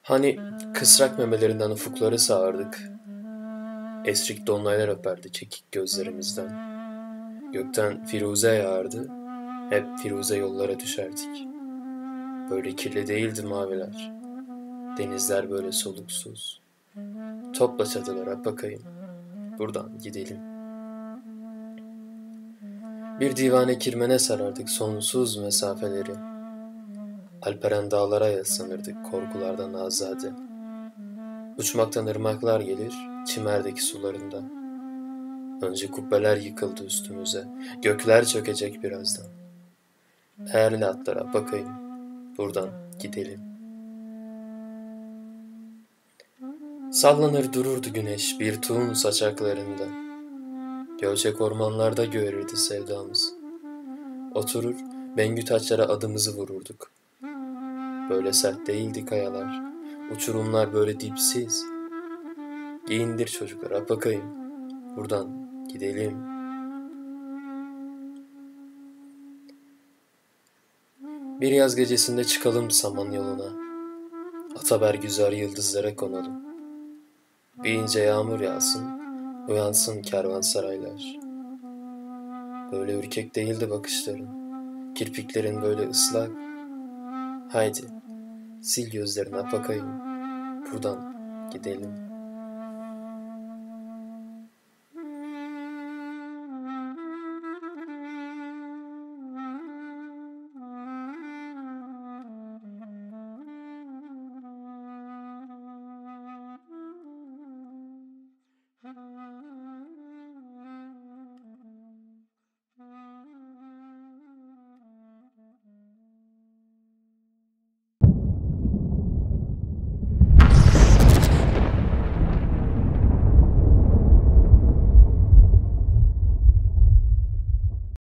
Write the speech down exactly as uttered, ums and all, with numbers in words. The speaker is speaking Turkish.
Hani kısrak memelerinden ufukları sağardık, esrik dolunaylar öperdi çekik gözlerimizden. Gökten firuze yağardı, hep firuze yollara düşerdik. Böyle kirli değildi maviler, denizler böyle soluksuz. Topla çatılara bakayım, buradan gidelim. Bir divane kirmene sarardık sonsuz mesafeleri. Alperen dağlara yaslanırdık korkulardan azade. Uçmaktan ırmaklar gelir, çimerdeki sularında. Önce kubbeler yıkıldı üstümüze, gökler çökecek birazdan. Eğerli atlara bakayım, buradan gidelim. Sallanır dururdu güneş bir tuğun saçaklarında. Gölcek ormanlarda göğerirdi sevdamız. Oturur, bengü taçlara adımızı vururduk. Böyle sert değildi kayalar, uçurumlar böyle dipsiz. Giyindir çocuklara bakayım, buradan gidelim. Bir yaz gecesinde çıkalım saman yoluna. Ataber güzel yıldızlara konalım. Bir ince yağmur yağsın, uyansın kervansaraylar. Böyle ürkek değildi bakışların, kirpiklerin böyle ıslak. Haydi, sil gözlerine bakayım, buradan gidelim.